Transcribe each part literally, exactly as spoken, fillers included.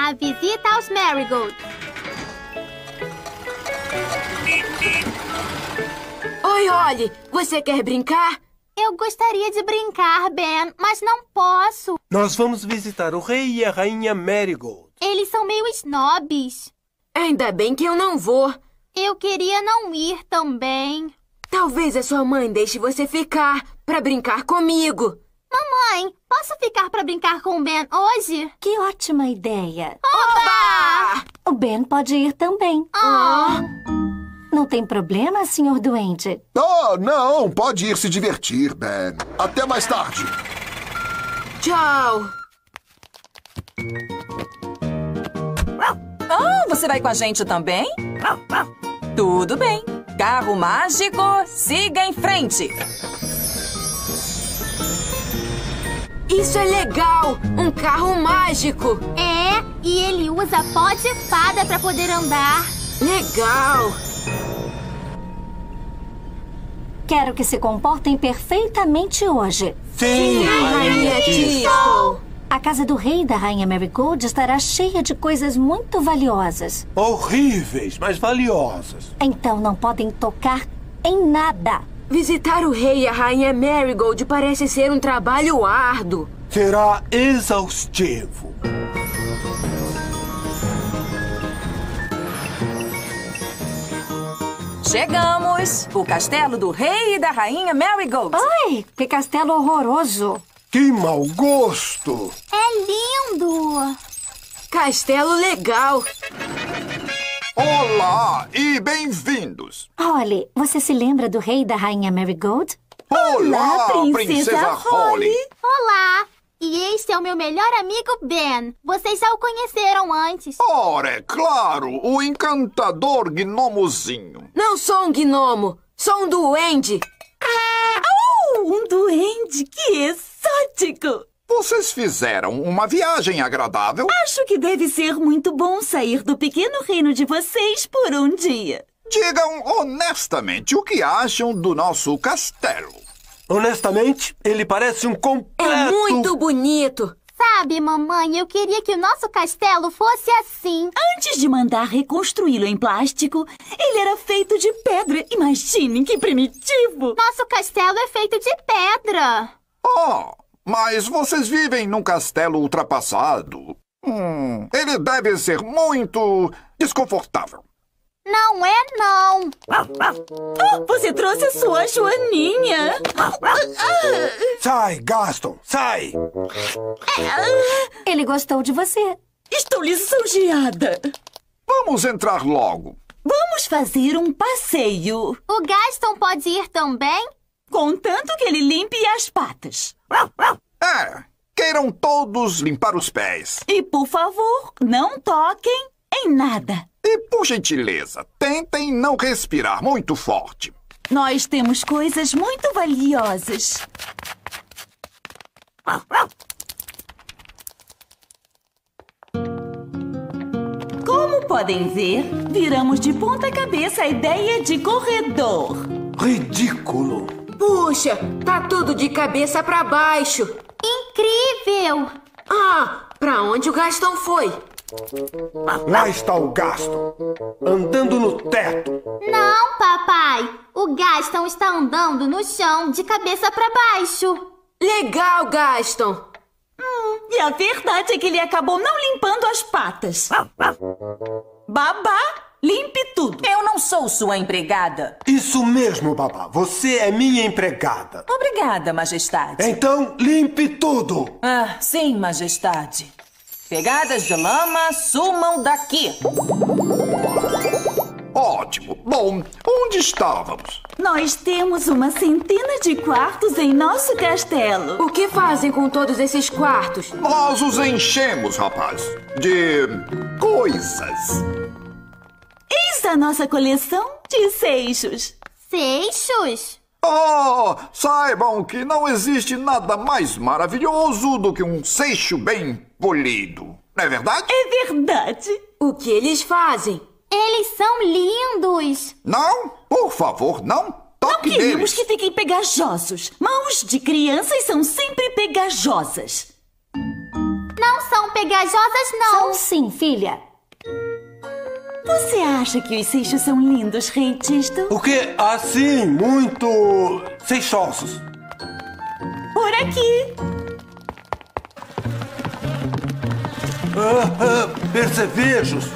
A visita aos Marigold. Oi, Holly. Você quer brincar? Eu gostaria de brincar, Ben, mas não posso. Nós vamos visitar o rei e a rainha Marigold. Eles são meio snobs. Ainda bem que eu não vou. Eu queria não ir também. Talvez a sua mãe deixe você ficar para brincar comigo. Mamãe, posso ficar para brincar com o Ben hoje? Que ótima ideia. Oba! O Ben pode ir também. Oh. Não tem problema, senhor Duende? Oh, não. Pode ir se divertir, Ben. Até mais tarde. Tchau. Oh, você vai com a gente também? Tudo bem. Carro mágico, siga em frente. Isso é legal! Um carro mágico! É, e ele usa pó de fada para poder andar. Legal! Quero que se comportem perfeitamente hoje. Sim, Rainha Tisco! A casa do rei e da rainha Marigold estará cheia de coisas muito valiosas. Horríveis, mas valiosas. Então não podem tocar em nada. Visitar o rei e a rainha Marigold parece ser um trabalho árduo. Será exaustivo. Chegamos! O castelo do rei e da rainha Marigold. Ai, que castelo horroroso! Que mau gosto! É lindo! Castelo legal! Olá e bem-vindos. Holly, você se lembra do rei e da rainha Marigold? Olá, princesa Holly. Olá! E este é o meu melhor amigo Ben. Vocês já o conheceram antes. Ora, é claro, o encantador gnomozinho. Não sou um gnomo, sou um duende. Oh, um duende, que exótico! Vocês fizeram uma viagem agradável? Acho que deve ser muito bom sair do pequeno reino de vocês por um dia. Digam honestamente o que acham do nosso castelo. Honestamente, ele parece um completo... É muito bonito. Sabe, mamãe, eu queria que o nosso castelo fosse assim. Antes de mandar reconstruí-lo em plástico, ele era feito de pedra. Imaginem que primitivo! Nosso castelo é feito de pedra. Oh, mas vocês vivem num castelo ultrapassado. Hum, ele deve ser muito desconfortável. Não é, não. Oh, você trouxe a sua joaninha. Sai, Gaston, sai! Ele gostou de você. Estou lisonjeada. Vamos entrar logo. Vamos fazer um passeio. O Gaston pode ir também? Contanto que ele limpe as patas. É, queiram todos limpar os pés. E, por favor, não toquem em nada. E, por gentileza, tentem não respirar muito forte. Nós temos coisas muito valiosas. Como podem ver, viramos de ponta cabeça a ideia de corredor. Ridículo! Puxa, tá tudo de cabeça para baixo. Incrível! Ah, pra onde o Gaston foi? Lá está o Gaston, andando no teto. Não, papai. O Gaston está andando no chão de cabeça para baixo. Legal, Gaston. Hum, e a verdade é que ele acabou não limpando as patas. Babá, limpe tudo. Eu não sou sua empregada. Isso mesmo, babá. Você é minha empregada. Obrigada, majestade. Então, limpe tudo. Ah, sim, majestade. Pegadas de lama, sumam daqui. Ótimo. Bom, onde estávamos? Nós temos uma centena de quartos em nosso castelo. O que fazem com todos esses quartos? Nós os enchemos, rapaz, de coisas. Eis a nossa coleção de seixos. Seixos? Oh, saibam que não existe nada mais maravilhoso do que um seixo bem polido. Não é verdade? É verdade. O que eles fazem? Eles são lindos. Não, por favor, não Não toque queremos neles. que fiquem pegajosos. Mãos de crianças são sempre pegajosas. Não são pegajosas, não. São sim, filha. Você acha que os seixos são lindos, Rei Tisto? O quê? Assim, muito... seixosos. Por aqui. Ah, ah, percevejos.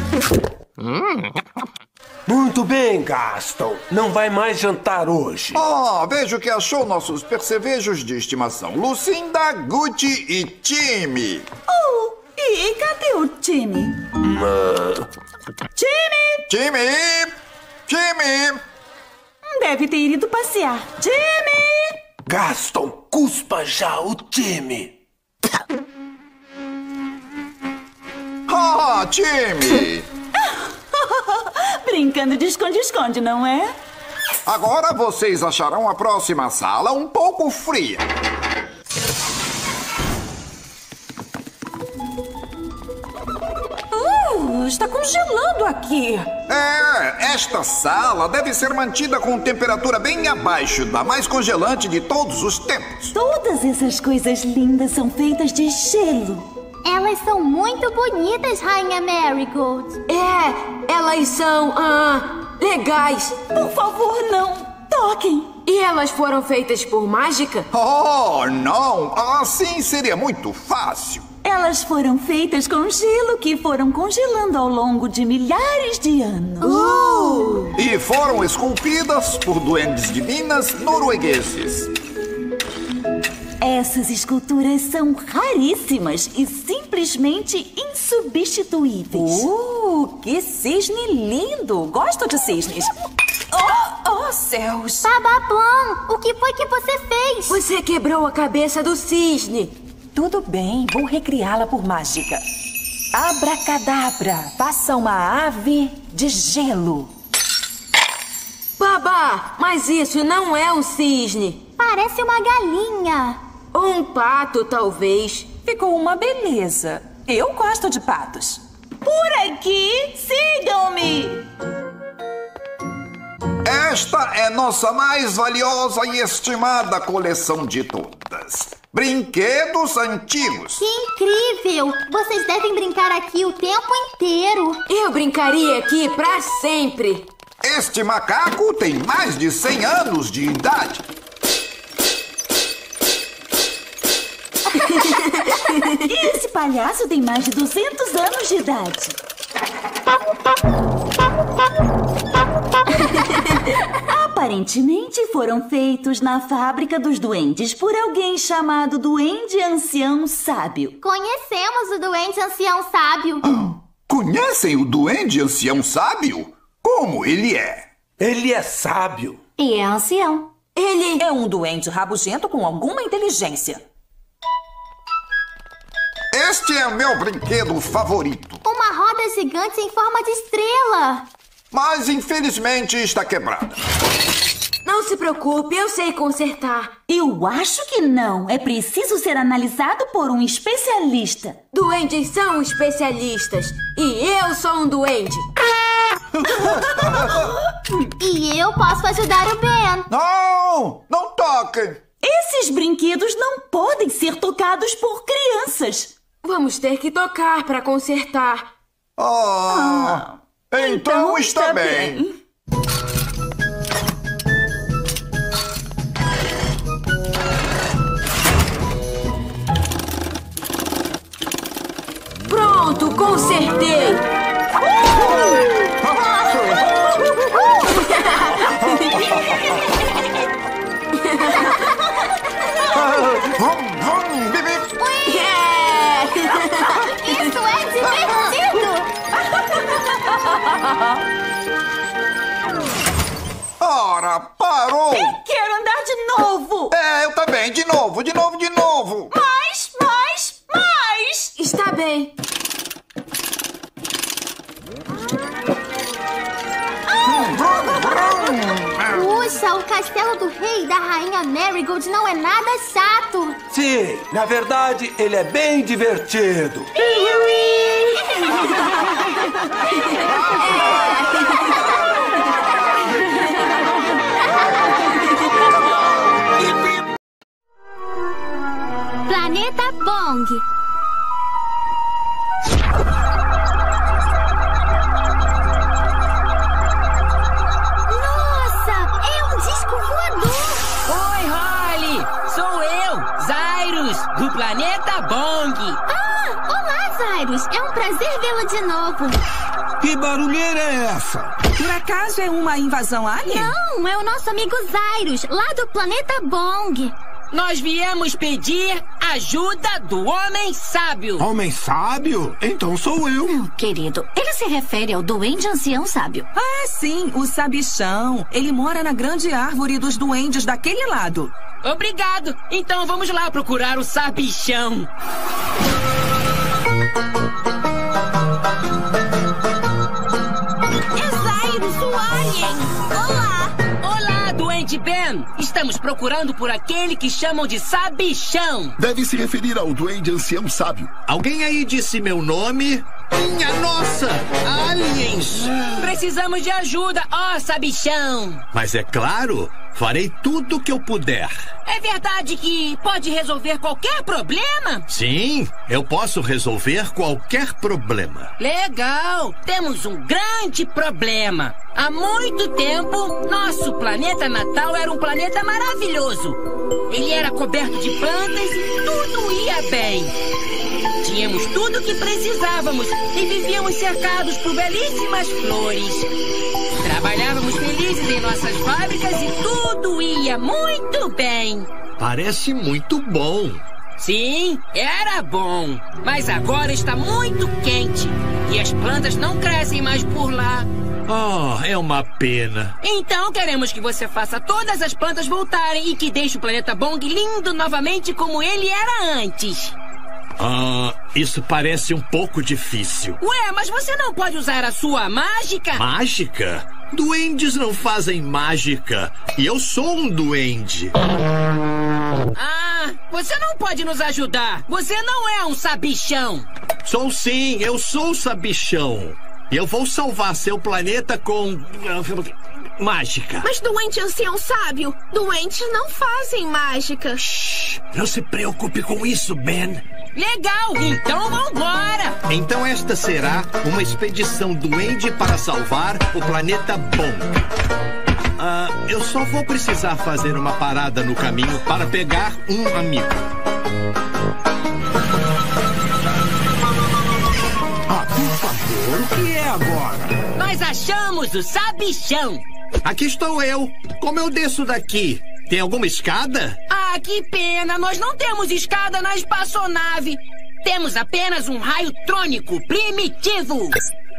Muito bem, Gaston. Não vai mais jantar hoje. Ah, vejo que achou nossos percevejos de estimação. Lucinda, Gucci e Timmy. Oh, e cadê o time? Uh... Time! Timmy! Timmy! Deve ter ido passear. Time! Gaston, cuspa já o time. Ah, Timmy! Brincando de esconde-esconde, não é? Agora vocês acharão a próxima sala um pouco fria. Uh, está congelando aqui. É, esta sala deve ser mantida com temperatura bem abaixo da mais congelante de todos os tempos. Todas essas coisas lindas são feitas de gelo. Elas são muito bonitas, Rainha Marigold. É, elas são, ah, legais. Por favor, não toquem. E elas foram feitas por mágica? Oh, não! Assim seria muito fácil. Elas foram feitas com gelo que foram congelando ao longo de milhares de anos. Uh! E foram esculpidas por duendes de Minas noruegueses. Essas esculturas são raríssimas e simplesmente insubstituíveis. Uh, que cisne lindo! Gosto de cisnes. Oh, oh, céus! Bababam, o que foi que você fez? Você quebrou a cabeça do cisne. Tudo bem, vou recriá-la por mágica. Abracadabra, faça uma ave de gelo. Babá, mas isso não é um cisne. Parece uma galinha. Ou um pato, talvez. Ficou uma beleza. Eu gosto de patos. Por aqui, sigam-me! Esta é nossa mais valiosa e estimada coleção de todas. Brinquedos antigos. Que incrível! Vocês devem brincar aqui o tempo inteiro. Eu brincaria aqui pra sempre. Este macaco tem mais de cem anos de idade. E esse palhaço tem mais de duzentos anos de idade. Aparentemente foram feitos na fábrica dos duendes por alguém chamado Duende Ancião Sábio. Conhecemos o Duende Ancião Sábio. Conhecem o Duende Ancião Sábio? Como ele é? Ele é sábio. E é ancião. Ele é um duende rabugento com alguma inteligência. Este é meu brinquedo favorito. Uma roda gigante em forma de estrela. Mas infelizmente está quebrada. Não se preocupe, eu sei consertar. Eu acho que não. É preciso ser analisado por um especialista. Duendes são especialistas. E eu sou um duende. E eu posso ajudar o Ben. Não! Não toquem! Esses brinquedos não podem ser tocados por crianças. Vamos ter que tocar para consertar. Ah, então, então está, está bem. bem. Pronto, consertei. Vum, vum, bibi. Yeah! Isso é divertido! Ora, parou! Eu quero andar de novo! É, eu também. De novo, de novo, de novo. Mais, mais, mais! Está bem. Puxa, o castelo do rei e da rainha Marigold não é nada chato. Sim, na verdade, ele é bem divertido. Planeta Bong. do planeta Bong. Ah, olá, Zyrus. É um prazer vê-lo de novo. Que barulheira é essa? Por acaso é uma invasão alien? Não, é o nosso amigo Zyrus, lá do planeta Bong. Nós viemos pedir ajuda do Homem Sábio. Homem sábio? Então sou eu. Querido, ele se refere ao duende ancião sábio. Ah, sim, o sabichão. Ele mora na grande árvore dos duendes daquele lado. Obrigado. Então vamos lá procurar o sabichão. É Zyrus, o alien. Olá. Olá, Duende Ben. Estamos procurando por aquele que chamam de sabichão. Deve se referir ao duende ancião sábio. Alguém aí disse meu nome? Minha nossa! Aliens! Precisamos de ajuda, ó sabichão. Mas é claro, farei tudo o que eu puder. É verdade que pode resolver qualquer problema? Sim, eu posso resolver qualquer problema. Legal! Temos um grande problema. Há muito tempo, nosso planeta natal era um planeta maravilhoso. Ele era coberto de plantas e tudo ia bem. Tínhamos tudo o que precisávamos e vivíamos cercados por belíssimas flores. Trabalhávamos felizes em nossas fábricas e tudo ia muito bem. Parece muito bom. Sim, era bom. Mas agora está muito quente e as plantas não crescem mais por lá. Oh, é uma pena. Então queremos que você faça todas as plantas voltarem e que deixe o planeta Bong lindo novamente como ele era antes. Ah, isso parece um pouco difícil. Ué, mas você não pode usar a sua mágica? Mágica? Duendes não fazem mágica. E eu sou um duende. Ah, você não pode nos ajudar. Você não é um sabichão. Sou sim, eu sou sabichão. E eu vou salvar seu planeta com... mágica. Mas doente ancião sábio, doentes não fazem mágica. Shhh, não se preocupe com isso, Ben. Legal, então vambora. Então esta será uma expedição duende para salvar o planeta Bong. Ah, eu só vou precisar fazer uma parada no caminho para pegar um amigo. Ah, por favor, o que é agora? Nós achamos o sabichão. Aqui estou eu. Como eu desço daqui? Tem alguma escada? Ah, que pena. Nós não temos escada na espaçonave. Temos apenas um raio trônico primitivo.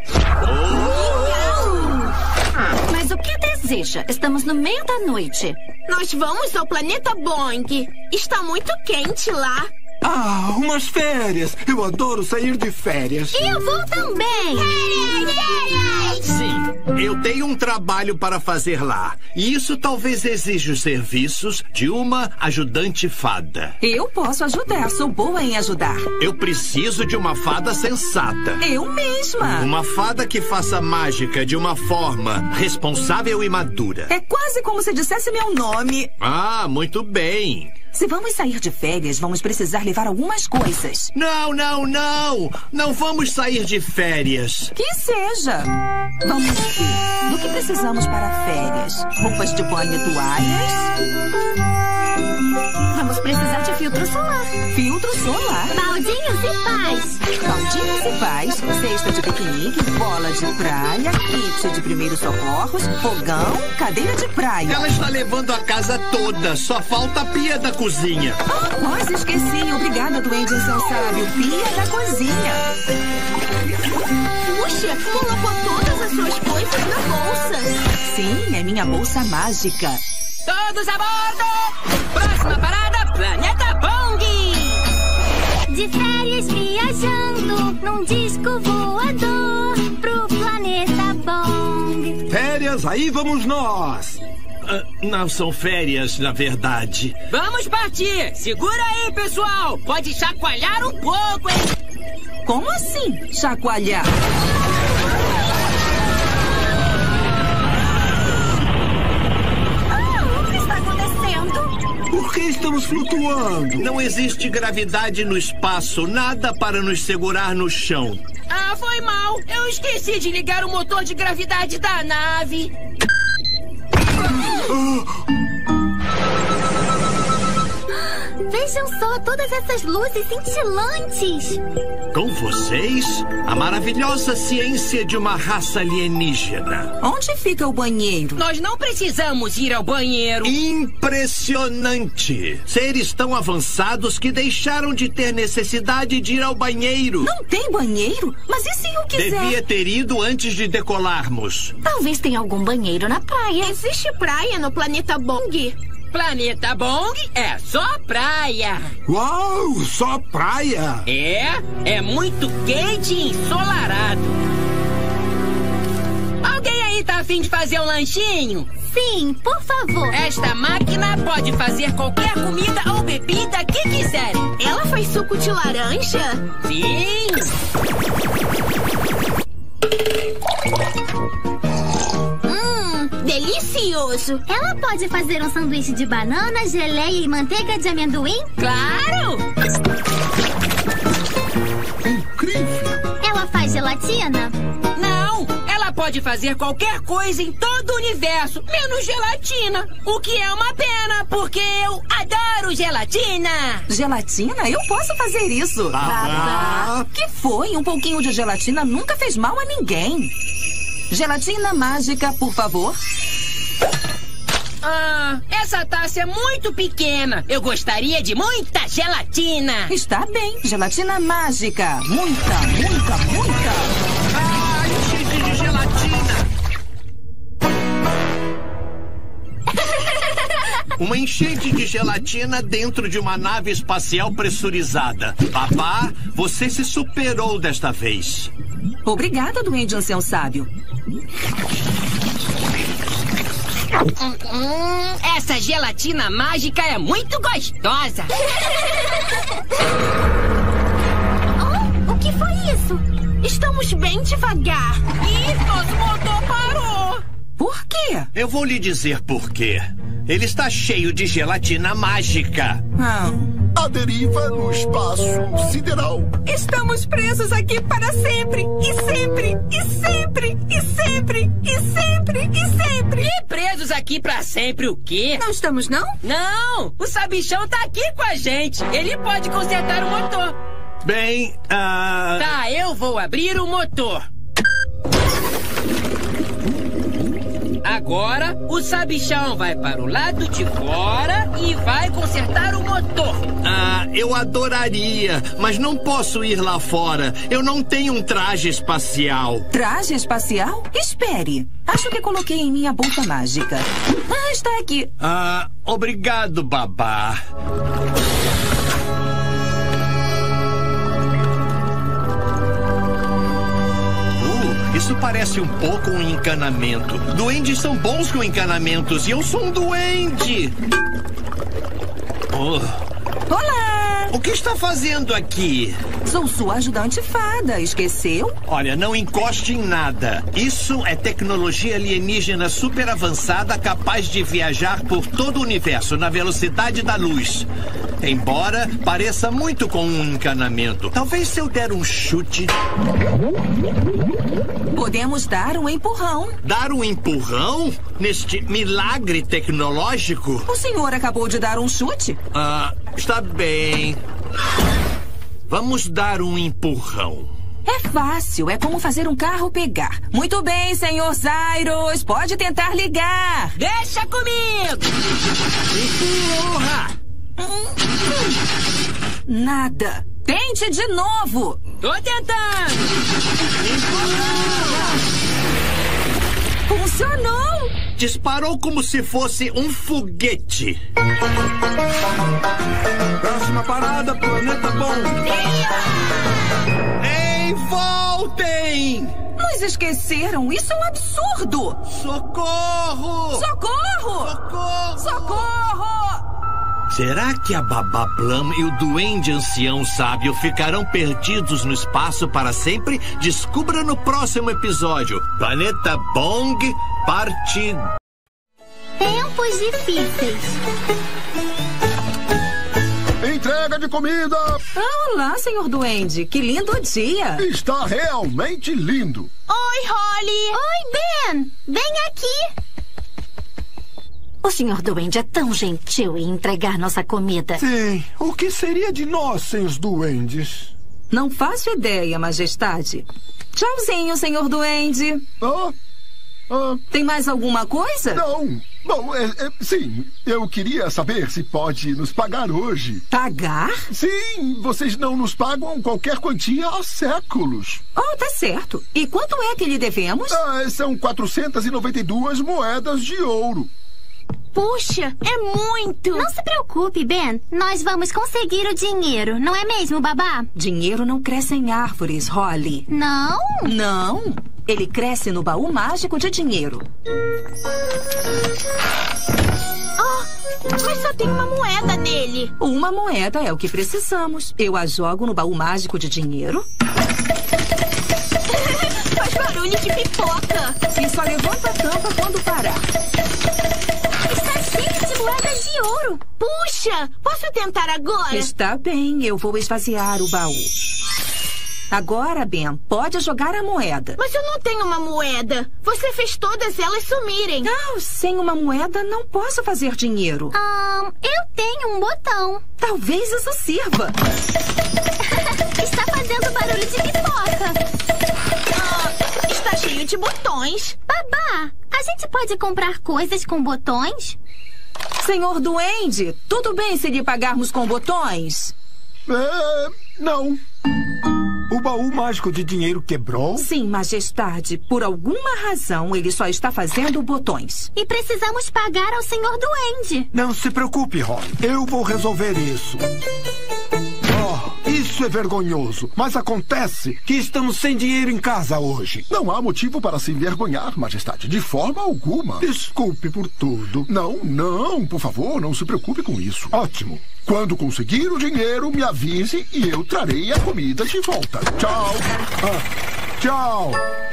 Oh. Mas o que deseja? Estamos no meio da noite. Nós vamos ao planeta Bong. Está muito quente lá. Ah, umas férias. Eu adoro sair de férias. Eu vou também. Férias, férias. Sim, eu tenho um trabalho para fazer lá. E isso talvez exija os serviços de uma ajudante fada. Eu posso ajudar, sou boa em ajudar. Eu preciso de uma fada sensata. Eu mesma. Uma fada que faça mágica de uma forma responsável e madura. É quase como se dissesse meu nome. Ah, muito bem. Se vamos sair de férias, vamos precisar levar algumas coisas. Não, não, não! Não vamos sair de férias. Que seja. Vamos ver. Do que precisamos para férias? Roupas de banho e toalhas? Vamos precisar de filtro solar. Filtro solar? Baldinhos e pás. Baldinhos e pás, cesta de piquenique, bola de praia, kit de primeiros socorros, fogão, cadeira de praia. Ela está levando a casa toda, só falta a pia da cozinha. Ah, quase esqueci. Obrigada, duende ancião sábio. Pia da cozinha. Puxa, colocou todas as suas coisas na bolsa. Sim, é minha bolsa mágica. Todos a bordo! Próxima parada, Planeta Bong! De férias viajando num disco voador pro planeta Bong. Férias, aí vamos nós! Uh, não são férias, na verdade. Vamos partir! Segura aí, pessoal! Pode chacoalhar um pouco, hein? Como assim, chacoalhar? Por que estamos flutuando? Não existe gravidade no espaço, nada para nos segurar no chão. Ah, foi mal. Eu esqueci de ligar o motor de gravidade da nave. Vejam só todas essas luzes cintilantes. Com vocês, a maravilhosa ciência de uma raça alienígena. Onde fica o banheiro? Nós não precisamos ir ao banheiro. Impressionante! Seres tão avançados que deixaram de ter necessidade de ir ao banheiro. Não tem banheiro? Mas e se eu quiser? Devia ter ido antes de decolarmos. Talvez tenha algum banheiro na praia. Existe praia no planeta Bong? Planeta Bong é só praia. Uau, só praia? É, é muito quente e ensolarado. Alguém aí tá a fim de fazer um lanchinho? Sim, por favor. Esta máquina pode fazer qualquer comida ou bebida que quiserem. Ela faz suco de laranja? Sim. Hum, delicioso. Ela pode fazer um sanduíche de banana, geleia e manteiga de amendoim? Claro! Incrível! Ela faz gelatina? Não, ela pode fazer qualquer coisa em todo o universo, menos gelatina. O que é uma pena, porque eu adoro gelatina. Gelatina? Eu posso fazer isso. Ah, Que foi? Um pouquinho de gelatina nunca fez mal a ninguém. Gelatina mágica, por favor. Ah, essa taça é muito pequena. Eu gostaria de muita gelatina. Está bem. Gelatina mágica. Muita, muita, muita. Ah, enchente de gelatina! Uma enchente de gelatina dentro de uma nave espacial pressurizada. Babá, você se superou desta vez. Obrigada, Duende Ancião Sábio. Hum, essa gelatina mágica é muito gostosa. Oh, o que foi isso? Estamos bem devagar. Ih, nosso motor parou. Por quê? Eu vou lhe dizer por quê. Ele está cheio de gelatina mágica. Ah. A deriva no espaço sideral. Estamos presos aqui para sempre, e sempre, e sempre, e sempre, e sempre, e sempre. E presos aqui pra sempre o quê? Não estamos, não? Não, o Sabichão tá aqui com a gente. Ele pode consertar o motor. Bem, ah... Tá, eu vou abrir o motor. Agora, o Sabichão vai para o lado de fora e vai consertar o motor. Ah, eu adoraria, mas não posso ir lá fora. Eu não tenho um traje espacial. Traje espacial? Espere. Acho que coloquei em minha bolsa mágica. Ah, está aqui. Ah, obrigado, babá. Isso parece um pouco um encanamento. Duendes são bons com encanamentos e eu sou um duende. Oh. Olá! O que está fazendo aqui? Sou sua ajudante fada, esqueceu? Olha, não encoste em nada. Isso é tecnologia alienígena super avançada capaz de viajar por todo o universo na velocidade da luz. Embora pareça muito com um encanamento. Talvez se eu der um chute... Podemos dar um empurrão. Dar um empurrão? Neste milagre tecnológico? O senhor acabou de dar um chute? Ah, está bem. Vamos dar um empurrão. É fácil, é como fazer um carro pegar. Muito bem, senhor Zairos, pode tentar ligar. Deixa comigo! Empurra! Nada. Tente de novo. Tô tentando. Funcionou. Disparou como se fosse um foguete. Próxima parada, Planeta Bong. Ei, voltem! Nos esqueceram, isso é um absurdo. Socorro! Socorro! Socorro! Socorro! Será que a Babá Plum e o Duende Ancião Sábio ficarão perdidos no espaço para sempre? Descubra no próximo episódio. Planeta Bong, parte... Tempos difíceis. Entrega de comida! Ah, olá, senhor Duende. Que lindo dia. Está realmente lindo. Oi, Holly. Oi, Ben. Vem aqui. O senhor Duende é tão gentil em entregar nossa comida. Sim, o que seria de nós sem os duendes? Não faço ideia, Majestade. Tchauzinho, senhor Duende. Ah, ah, Tem mais alguma coisa? não. Bom, é, é, sim, eu queria saber se pode nos pagar hoje. Pagar? Sim, vocês não nos pagam qualquer quantia há séculos. Oh, tá certo. E quanto é que lhe devemos? Ah, são quatrocentas e noventa e duas moedas de ouro. Puxa, é muito! Não se preocupe, Ben. Nós vamos conseguir o dinheiro, não é mesmo, babá? Dinheiro não cresce em árvores, Holly. Não? Não. Ele cresce no baú mágico de dinheiro. Oh, mas só tem uma moeda nele. Uma moeda é o que precisamos. Eu a jogo no baú mágico de dinheiro. Faz barulho de pipoca. E só levanta a tampa quando parar. Está cheio de moedas de ouro. Puxa, posso tentar agora? Está bem, eu vou esvaziar o baú. Agora, Ben, pode jogar a moeda. Mas eu não tenho uma moeda. Você fez todas elas sumirem. Não, sem uma moeda não posso fazer dinheiro. Ah, eu tenho um botão. Talvez isso sirva. Está fazendo barulho de pipoca. Ah, está cheio de botões. Babá, a gente pode comprar coisas com botões? Senhor Duende, tudo bem se lhe pagarmos com botões? É, não. O baú mágico de dinheiro quebrou? Sim, Majestade. Por alguma razão, ele só está fazendo botões. E precisamos pagar ao senhor Duende. Não se preocupe, Holly. Eu vou resolver isso. Oh, isso é vergonhoso. Mas acontece que estamos sem dinheiro em casa hoje. Não há motivo para se envergonhar, Majestade. De forma alguma. Desculpe por tudo. Não, não, por favor, não se preocupe com isso. Ótimo. Quando conseguir o dinheiro, me avise e eu trarei a comida de volta. Tchau. Ah, tchau.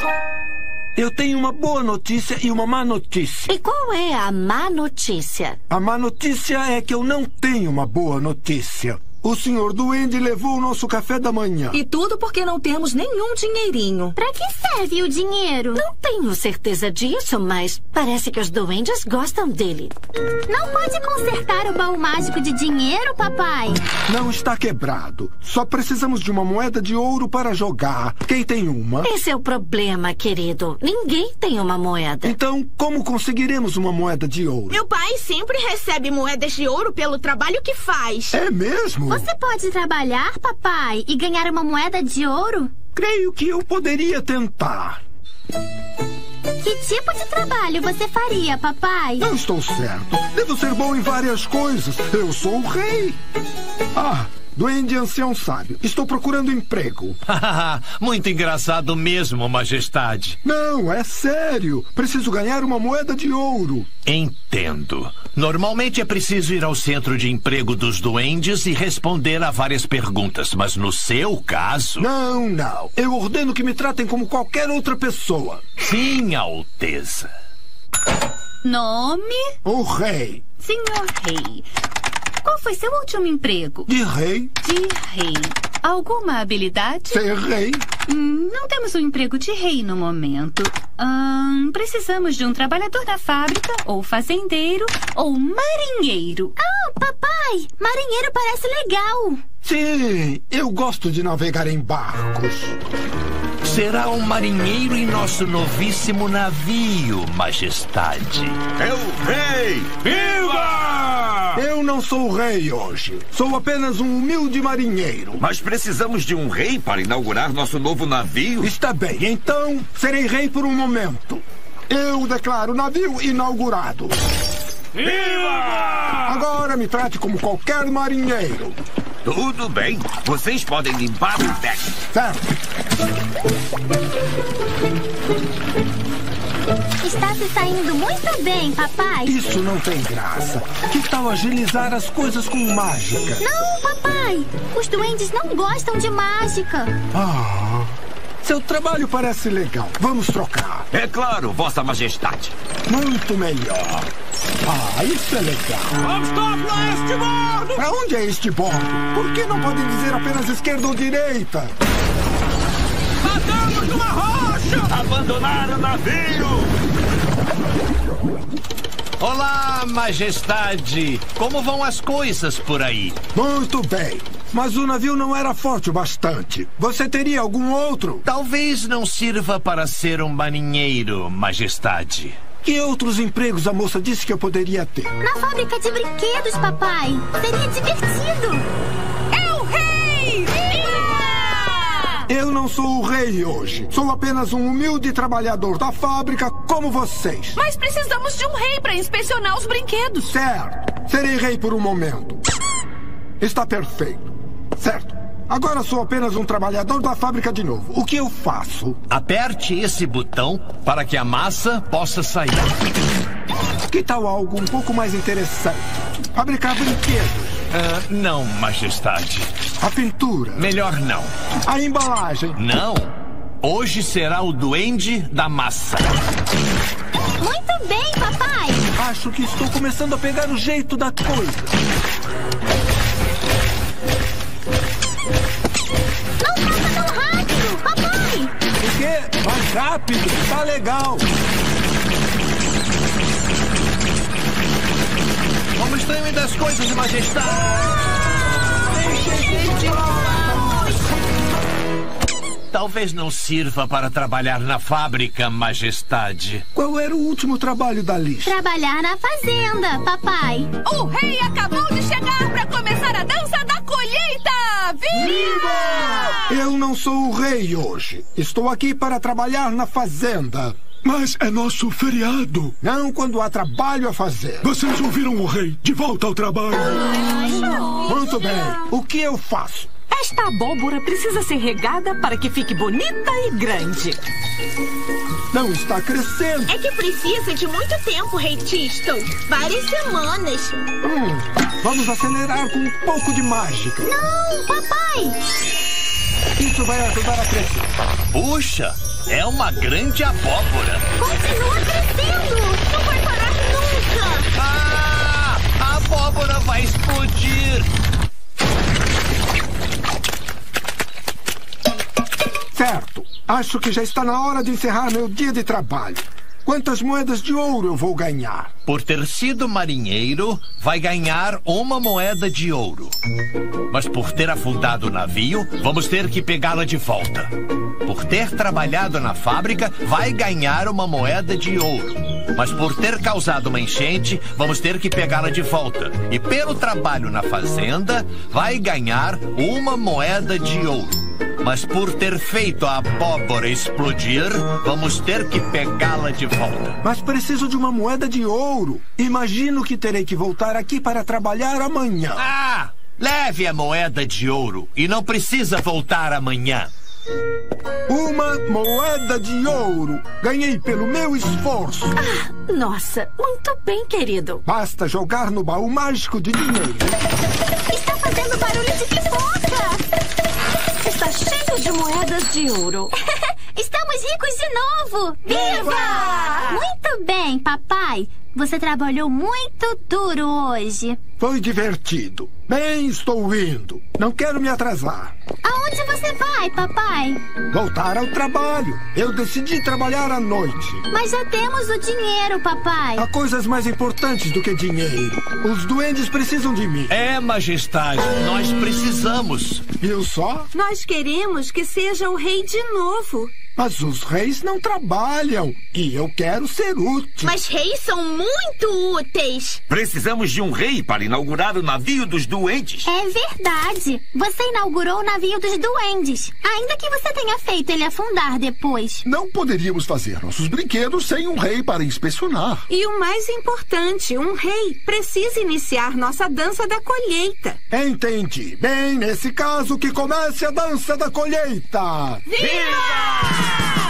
Eu tenho uma boa notícia e uma má notícia. E qual é a má notícia? A má notícia é que eu não tenho uma boa notícia. O senhor Duende levou o nosso café da manhã. E tudo porque não temos nenhum dinheirinho. Pra que serve o dinheiro? Não tenho certeza disso, mas parece que os duendes gostam dele. Não pode consertar o baú mágico de dinheiro, papai? Não está quebrado. Só precisamos de uma moeda de ouro para jogar. Quem tem uma? Esse é o problema, querido. Ninguém tem uma moeda. Então, como conseguiremos uma moeda de ouro? Meu pai sempre recebe moedas de ouro pelo trabalho que faz. É mesmo? Você pode trabalhar, papai, e ganhar uma moeda de ouro? Creio que eu poderia tentar. Que tipo de trabalho você faria, papai? Não estou certo. Devo ser bom em várias coisas. Eu sou o rei. Ah, Duende ancião sábio. Estou procurando emprego. Muito engraçado mesmo, Majestade. Não, é sério. Preciso ganhar uma moeda de ouro. Entendo. Normalmente é preciso ir ao centro de emprego dos duendes e responder a várias perguntas, mas no seu caso... Não, não. Eu ordeno que me tratem como qualquer outra pessoa. Sim, Alteza. Nome? O rei. Senhor Rei. Qual foi seu último emprego? De rei. De rei. Alguma habilidade? Ser rei. Hum, não temos um emprego de rei no momento. Hum, precisamos de um trabalhador na fábrica, ou fazendeiro, ou marinheiro. Ah, papai! Marinheiro parece legal. Sim, eu gosto de navegar em barcos. Será um marinheiro em nosso novíssimo navio, Majestade. É o rei! Viva! Eu não sou o rei hoje. Sou apenas um humilde marinheiro. Mas precisamos de um rei para inaugurar nosso novo navio. Está bem, então serei rei por um momento. Eu declaro o navio inaugurado. Viva! Agora me trate como qualquer marinheiro. Tudo bem. Vocês podem limpar o deck. Certo. Está se saindo muito bem, papai. Isso não tem graça. Que tal agilizar as coisas com mágica? Não, papai. Os duendes não gostam de mágica. Ah, seu trabalho parece legal. Vamos trocar. É claro, Vossa Majestade. Muito melhor. Ah, isso é legal. Vamos para este bordo! Para onde é este bordo? Por que não pode dizer apenas esquerda ou direita? Matamos numa rocha! Abandonar o navio! Olá, majestade. Como vão as coisas por aí? Muito bem. Mas o navio não era forte o bastante. Você teria algum outro? Talvez não sirva para ser um marinheiro, majestade. Que outros empregos a moça disse que eu poderia ter? Na fábrica de brinquedos, papai. Seria divertido. É o rei! Viva! Eu não sou o rei hoje. Sou apenas um humilde trabalhador da fábrica como vocês. Mas precisamos de um rei para inspecionar os brinquedos. Certo. Serei rei por um momento. Está perfeito. Certo. Agora sou apenas um trabalhador da fábrica de novo. O que eu faço? Aperte esse botão para que a massa possa sair. Que tal algo um pouco mais interessante? Fabricar brinquedos. Uh, não, majestade. A pintura. Melhor não. A embalagem. Não. Hoje será o duende da massa. Muito bem, papai. Acho que estou começando a pegar o jeito da coisa. Não faça tão rápido, papai. O quê? Mais rápido. Tá legal. Como estão indo as coisas, majestade? Talvez não sirva para trabalhar na fábrica, majestade. Qual era o último trabalho da lista? Trabalhar na fazenda, papai. O rei acabou de chegar para começar a dança da colheita! Viva! Eu não sou o rei hoje. Estou aqui para trabalhar na fazenda. Mas é nosso feriado. Não quando há trabalho a fazer. Vocês ouviram o rei. De volta ao trabalho. Muito bem. O que eu faço? Esta abóbora precisa ser regada para que fique bonita e grande. Não está crescendo. É que precisa de muito tempo, Rei Tiston. Várias semanas. Hum, vamos acelerar com um pouco de mágica. Não, papai. Isso vai ajudar a crescer. Puxa, é uma grande abóbora. Continua crescendo. Não vai parar nunca. Ah, a abóbora vai explodir. Certo. Acho que já está na hora de encerrar meu dia de trabalho. Quantas moedas de ouro eu vou ganhar? Por ter sido marinheiro, vai ganhar uma moeda de ouro. Mas por ter afundado o navio, vamos ter que pegá-la de volta. Por ter trabalhado na fábrica, vai ganhar uma moeda de ouro. Mas por ter causado uma enchente, vamos ter que pegá-la de volta. E pelo trabalho na fazenda, vai ganhar uma moeda de ouro. Mas por ter feito a abóbora explodir, vamos ter que pegá-la de volta. Mas preciso de uma moeda de ouro. Imagino que terei que voltar aqui para trabalhar amanhã. Ah! Leve a moeda de ouro e não precisa voltar amanhã. Uma moeda de ouro. Ganhei pelo meu esforço. Ah, nossa, muito bem, querido. Basta jogar no baú mágico de dinheiro. Está fazendo barulho de pipoca. Está cheio de moedas de ouro. Estamos ricos de novo. Viva! Muito bem, papai. Você trabalhou muito duro hoje. Foi divertido. Bem, estou indo. Não quero me atrasar. Aonde você vai, papai? Voltar ao trabalho. Eu decidi trabalhar à noite. Mas já temos o dinheiro, papai. Há coisas mais importantes do que dinheiro. Os duendes precisam de mim. É, majestade. Nós precisamos. Viu só? Nós queremos que seja o rei de novo. Mas os reis não trabalham. E eu quero ser útil. Mas reis são muito úteis. Precisamos de um rei para inaugurar o navio dos duendes. É verdade. Você inaugurou o navio dos duendes. Ainda que você tenha feito ele afundar depois. Não poderíamos fazer nossos brinquedos sem um rei para inspecionar. E o mais importante, um rei precisa iniciar nossa dança da colheita. Entendi. Bem, nesse caso, que comece a dança da colheita. Viva!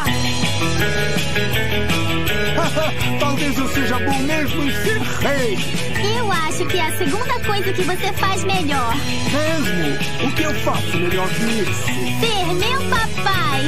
Talvez eu seja bom mesmo em ser rei. Eu acho que é a segunda coisa que você faz melhor. Mesmo? O que eu faço melhor que isso? Ser meu papai.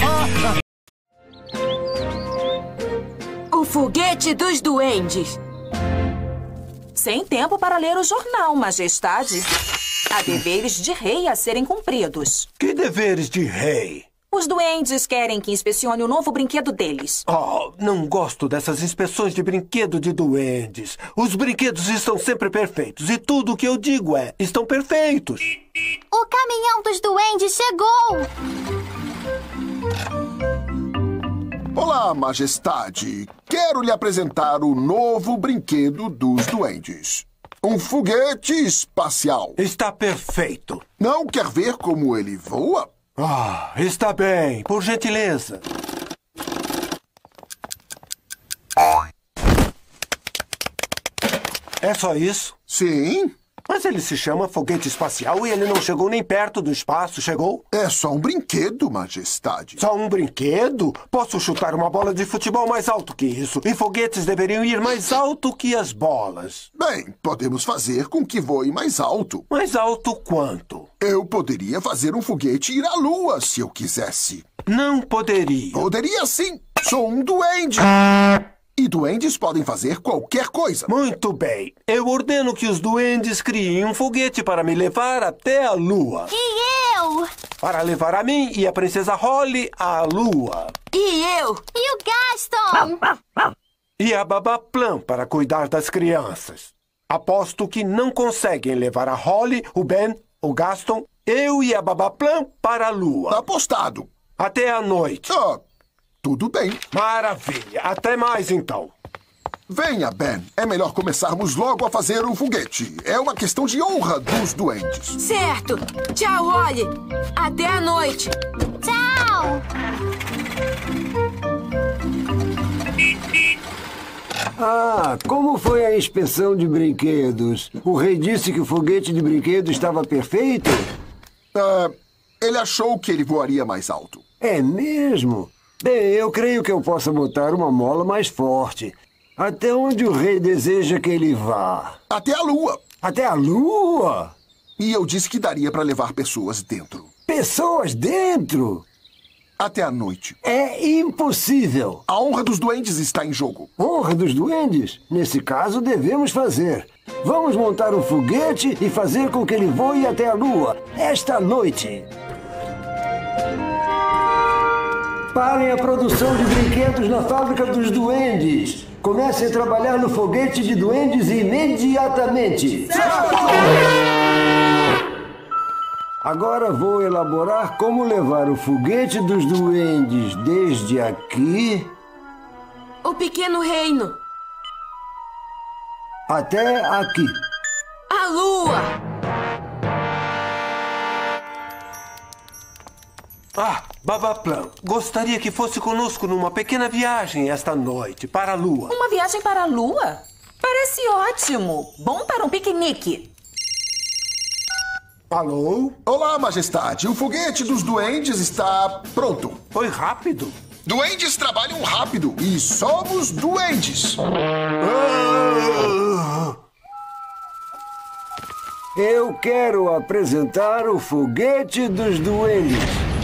O foguete dos duendes. Sem tempo para ler o jornal, majestade. Há deveres de rei a serem cumpridos. Que deveres de rei? Os duendes querem que inspecione o novo brinquedo deles. Oh, não gosto dessas inspeções de brinquedo de duendes. Os brinquedos estão sempre perfeitos e tudo o que eu digo é, estão perfeitos. O caminhão dos duendes chegou! Olá, majestade. Quero lhe apresentar o novo brinquedo dos duendes. Um foguete espacial. Está perfeito. Não quer ver como ele voa? Ah, está bem, por gentileza. É só isso? Sim. Mas ele se chama foguete espacial e ele não chegou nem perto do espaço, chegou? É só um brinquedo, majestade. Só um brinquedo? Posso chutar uma bola de futebol mais alto que isso. E foguetes deveriam ir mais alto que as bolas. Bem, podemos fazer com que voe mais alto. Mais alto quanto? Eu poderia fazer um foguete ir à lua, se eu quisesse. Não poderia. Poderia sim. Sou um duende. E duendes podem fazer qualquer coisa. Muito bem. Eu ordeno que os duendes criem um foguete para me levar até a lua. E eu? Para levar a mim e a princesa Holly à lua. E eu? E o Gaston? E a Babaplan para cuidar das crianças. Aposto que não conseguem levar a Holly, o Ben, o Gaston, eu e a Babaplan para a lua. Apostado. Até a noite. Ah, tudo bem. Maravilha. Até mais, então. Venha, Ben. É melhor começarmos logo a fazer o foguete. É uma questão de honra dos duendes. Certo. Tchau, Holly. Até a noite. Tchau. Ah, como foi a inspeção de brinquedos? O rei disse que o foguete de brinquedo estava perfeito? Ah, ele achou que ele voaria mais alto. É mesmo? Bem, eu creio que eu possa botar uma mola mais forte. Até onde o rei deseja que ele vá? Até a lua. Até a lua? E eu disse que daria para levar pessoas dentro. Pessoas dentro? Até a noite. É impossível. A honra dos duendes está em jogo. Honra dos duendes? Nesse caso, devemos fazer. Vamos montar um foguete e fazer com que ele voe até a lua, esta noite. Parem a produção de brinquedos na fábrica dos duendes. Comecem a trabalhar no foguete de duendes imediatamente. Agora vou elaborar como levar o foguete dos duendes desde aqui... O pequeno reino. Até aqui. A lua. Ah, Babaplan, gostaria que fosse conosco numa pequena viagem esta noite para a lua. Uma viagem para a lua? Parece ótimo. Bom para um piquenique. Alô? Olá, majestade. O foguete dos duendes está pronto. Foi rápido. Duendes trabalham rápido e somos duendes. Ah! Eu quero apresentar o foguete dos duendes.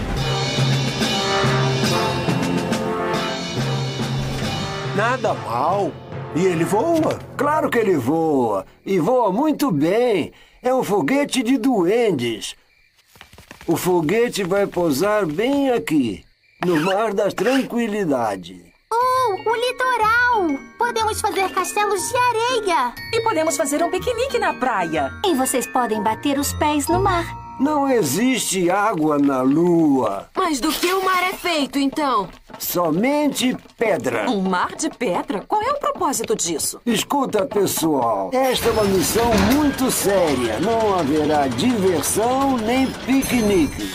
Nada mal. E ele voa? Claro que ele voa. E voa muito bem. É um foguete de duendes. O foguete vai pousar bem aqui, no Mar da Tranquilidade. Oh, o litoral! Podemos fazer castelos de areia. E podemos fazer um piquenique na praia. E vocês podem bater os pés no mar. Não existe água na lua. Mas do que o mar é feito, então? Somente pedra. Um mar de pedra? Qual é o propósito disso? Escuta, pessoal. Esta é uma missão muito séria. Não haverá diversão nem piquenique.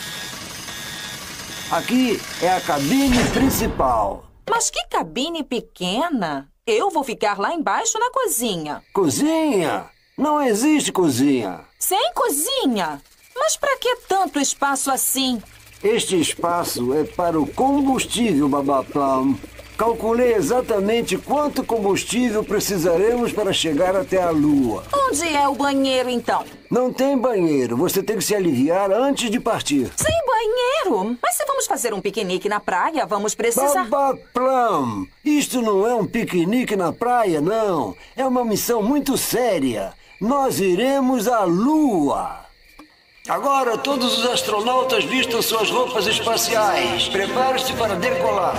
Aqui é a cabine principal. Mas que cabine pequena. Eu vou ficar lá embaixo na cozinha. Cozinha? Não existe cozinha. Sem cozinha? Mas para que tanto espaço assim? Este espaço é para o combustível, Babaplan. Calculei exatamente quanto combustível precisaremos para chegar até a Lua. Onde é o banheiro, então? Não tem banheiro. Você tem que se aliviar antes de partir. Sem banheiro? Mas se vamos fazer um piquenique na praia, vamos precisar... Babaplan! Isto não é um piquenique na praia, não. É uma missão muito séria. Nós iremos à Lua. Agora todos os astronautas vistam suas roupas espaciais. Prepare-se para decolar.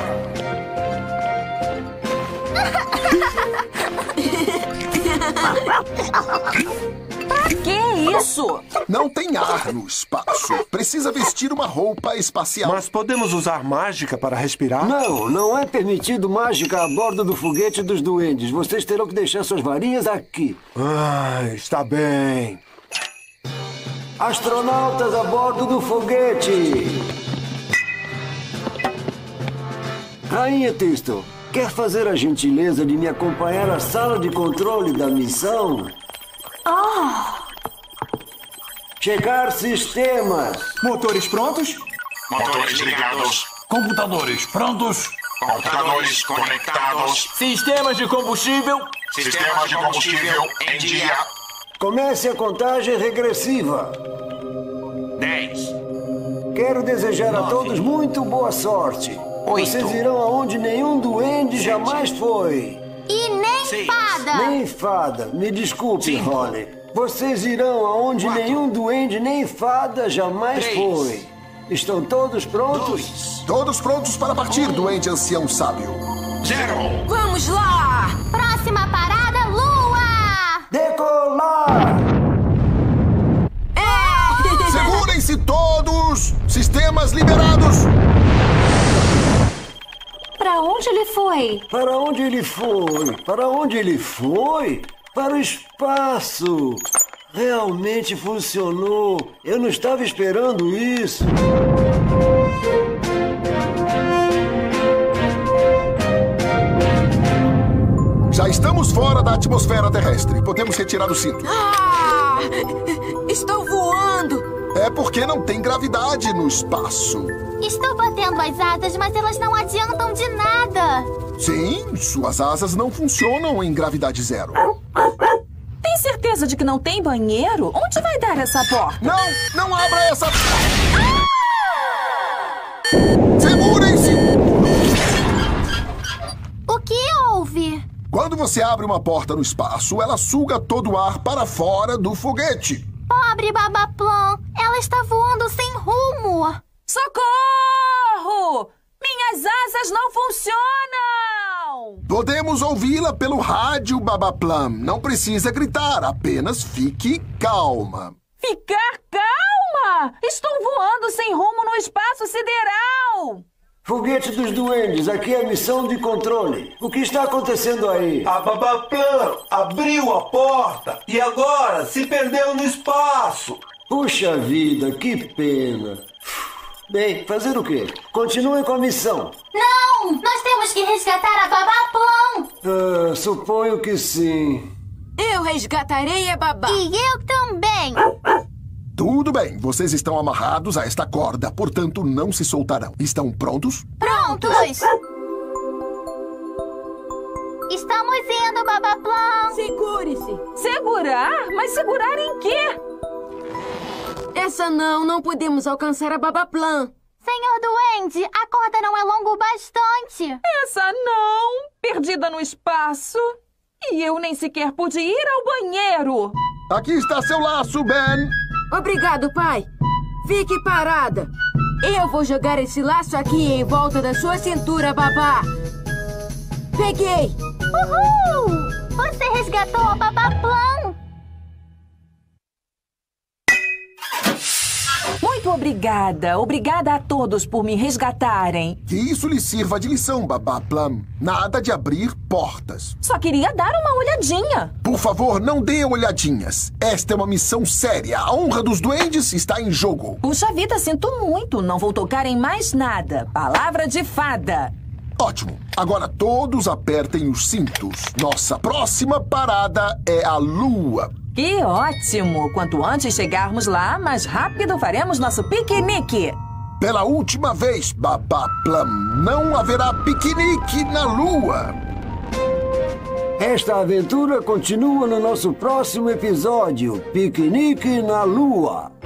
Que isso? Não tem ar no espaço. Precisa vestir uma roupa espacial. Mas podemos usar mágica para respirar? Não, não é permitido mágica a bordo do foguete dos duendes. Vocês terão que deixar suas varinhas aqui. Ah, está bem. Astronautas a bordo do foguete. Rainha Tistel, quer fazer a gentileza de me acompanhar à sala de controle da missão? Oh! Checar sistemas. Motores prontos? Motores ligados. Computadores prontos? Computadores conectados. Sistemas de combustível? Sistemas de combustível em dia. Comece a contagem regressiva. Dez. Quero desejar a todos muito boa sorte. Oito. Vocês irão aonde nenhum duende jamais foi. E nem Seis. fada. Nem fada. Me desculpe, Cinco. Holly. Vocês irão aonde Quatro. nenhum duende nem fada jamais Três. foi. Estão todos prontos? Dois. Todos prontos para partir, duende ancião sábio. Zero. Vamos lá! Próxima parada, Lua! Decolar! É! Segurem-se todos! Sistemas liberados! Pra onde ele foi? Para onde ele foi? Para onde ele foi? Para o espaço! Realmente funcionou! Eu não estava esperando isso! Já estamos fora da atmosfera terrestre. Podemos retirar o cinto. Ah! Estou voando! É porque não tem gravidade no espaço. Estou batendo as asas, mas elas não adiantam de nada. Sim, suas asas não funcionam em gravidade zero. Tem certeza de que não tem banheiro? Onde vai dar essa porta? Não, não abra essa... Segurem-se! O que houve? Quando você abre uma porta no espaço, ela suga todo o ar para fora do foguete. Pobre Babaplan, ela está voando sem rumo. Socorro! Minhas asas não funcionam! Podemos ouvi-la pelo rádio, Babaplan. Não precisa gritar, apenas fique calma. Ficar calma! Estou voando sem rumo no espaço sideral! Foguete dos duendes, aqui é a missão de controle. O que está acontecendo aí? A Babaplan abriu a porta e agora se perdeu no espaço. Puxa vida, que pena. Bem, fazer o quê? Continuem com a missão. Não! Nós temos que resgatar a Babaplan! Ah, suponho que sim. Eu resgatarei a Babá. E eu também! Tudo bem, vocês estão amarrados a esta corda, portanto não se soltarão. Estão prontos? Prontos! Estamos indo, Babaplan! Segure-se! Segurar? Mas segurar em quê? Essa não, não podemos alcançar a Babaplan. Senhor Duende, a corda não é longa o bastante. Essa não! Perdida no espaço. E eu nem sequer pude ir ao banheiro. Aqui está seu laço, Ben. Obrigado, pai. Fique parada. Eu vou jogar esse laço aqui em volta da sua cintura, Babá. Peguei! Uhul! Você resgatou a Babaplan! Muito obrigada. Obrigada a todos por me resgatarem. Que isso lhe sirva de lição, Babaplan. Nada de abrir portas. Só queria dar uma olhadinha. Por favor, não dê olhadinhas. Esta é uma missão séria. A honra dos duendes está em jogo. Puxa vida, sinto muito. Não vou tocar em mais nada. Palavra de fada. Ótimo. Agora todos apertem os cintos. Nossa próxima parada é a Lua. Que ótimo! Quanto antes chegarmos lá, mais rápido faremos nosso piquenique. Pela última vez, Babaplan, não haverá piquenique na Lua. Esta aventura continua no nosso próximo episódio, Piquenique na Lua.